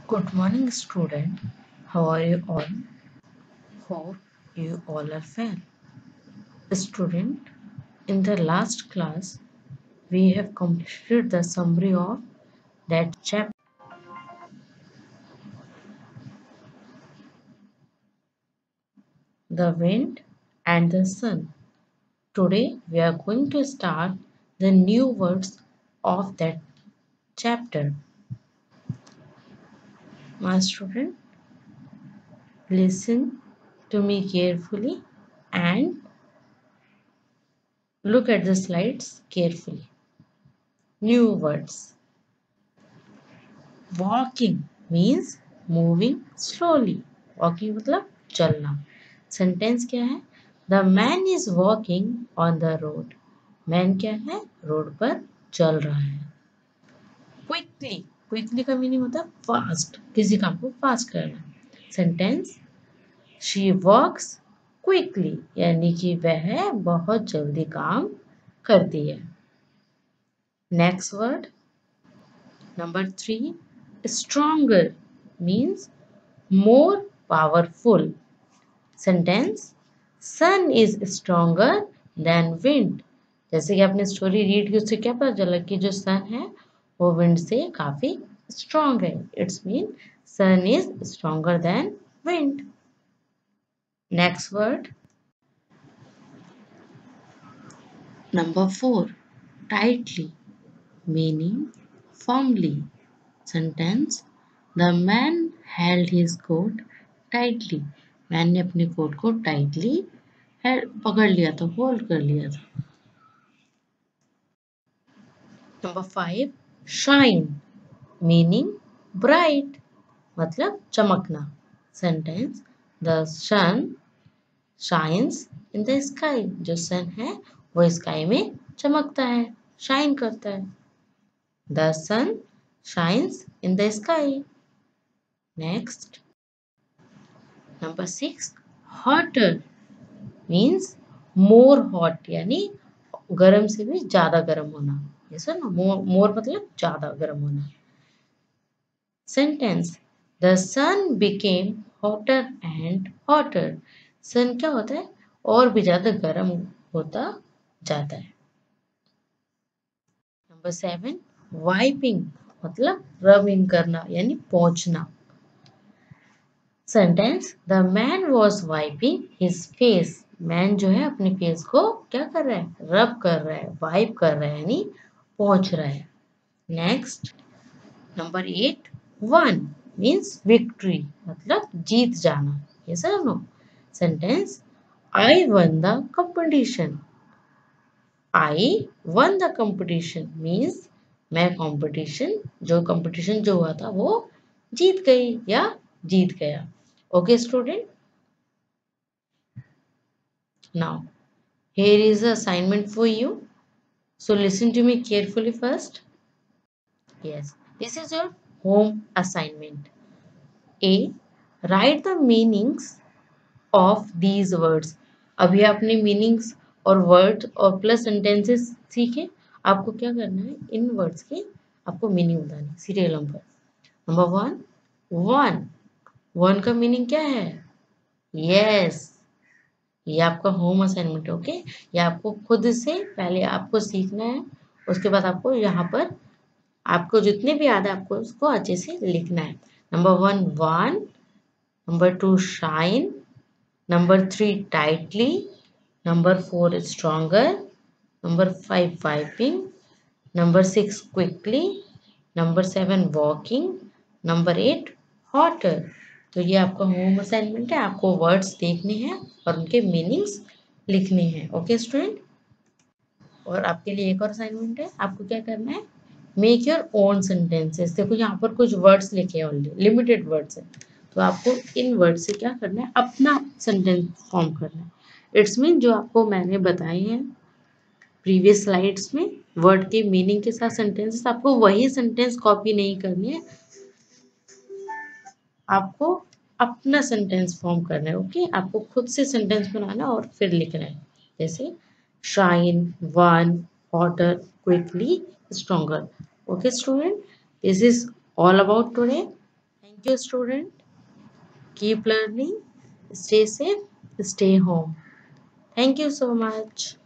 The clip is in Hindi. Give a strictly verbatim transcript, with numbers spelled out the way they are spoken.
Good morning, student. How are you all? Hope you all are well. Student, in the last class, we have completed the summary of that chapter, The Wind and the Sun. Today, we are going to start the new words of that chapter. My student, listen to me carefully and look at the slides carefully. New words. Walking means moving slowly. Walking मतलब चलना. सेंटेंस क्या है? The man is walking on the road. Man क्या है? रोड पर चल रहा है. Quickly. Quickly का मीनिंग होता है फास्ट. किसी काम को फास्ट करना. Sentence She walks quickly. यानी कि वह बहुत जल्दी काम करती है. Next word. Number three, stronger means more powerful. Sentence sun is stronger than wind. जैसे कि आपने स्टोरी रीड की उससे क्या पता चला कि जो सन है वो विंड से काफी स्ट्रॉन्ग है. It's mean sun is stronger than wind. Next word number four tightly meaning firmly. Sentence The man held his coat tightly. Man ने अपने कोट को टाइटली पकड़ लिया था, होल्ड कर लिया था. Number five shine meaning bright मतलब चमकना. Sentence the sun shines in the sky. जो सन है वो स्काई में चमकता है, शाइन करता है. The sun shines in the sky. Next number six hotter means more hot यानी गर्म से भी ज्यादा गर्म होना. यस ना, मोर मोर मतलब ज्यादा गर्म होना. Sentence the sun became hotter and hotter. Sun क्या होता है? और भी ज्यादा गर्म होता जाता है. नंबर सेवन वाइपिंग मतलब रबिंग करना यानी पोंछना. Sentence the man was wiping his face. Man जो है अपने फेस को क्या कर रहा है? रब कर रहा है, वाइप कर रहा है यानी पोंछ रहा है. Next number eight won means victory मतलब जीत जाना. ये सर नो. Sentence I won the competition. I won the competition means मैं कंपटीशन जो कंपटीशन जो हुआ था वो जीत गई या जीत गया. Okay, student. Now, here is the assignment for you. So, listen to me carefully first. Yes, this is your home assignment. A. Write the meanings of these words. अभी आपने meanings और words और plus sentences सीखे. आपको क्या करना है? इन words के आपको meaning बताना है serial number. Number one, one. One का meaning क्या है? Yes. ये आपका होम असाइनमेंट है. ओके, ये आपको खुद से पहले आपको सीखना है. उसके बाद आपको यहाँ पर आपको जितने भी याद है आपको उसको अच्छे से लिखना है. Number one one, number two shine, number three tightly, number four stronger, number five wiping, number six quickly, number seven walking, number eight hotter. तो ये आपका होम असाइनमेंट है. आपको वर्ड्स देखने हैं और उनके मीनिंग्स लिखने हैं. Okay student. और आपके लिए एक और असाइनमेंट है. आपको क्या करना है? Make your own sentences. देखो यहाँ पर कुछ वर्ड्स लिखे हैं, ऑनली लिमिटेड वर्ड्स है. तो आपको इन वर्ड से क्या करना है? अपना सेंटेंस फॉर्म करना है. इट्स मीन जो आपको मैंने बताए हैं प्रीवियस स्लाइड्स में वर्ड के मीनिंग के साथ सेंटेंसेस, आपको वही सेंटेंस कॉपी नहीं करनी है. आपको अपना सेंटेंस फॉर्म करना है. ओके, आपको खुद से सेंटेंस बनाना और फिर लिखना है. जैसे shine, won, hotter, quickly, stronger. Okay student, this is all about today. Thank you, student. Keep learning, stay safe, stay home. Thank you so much.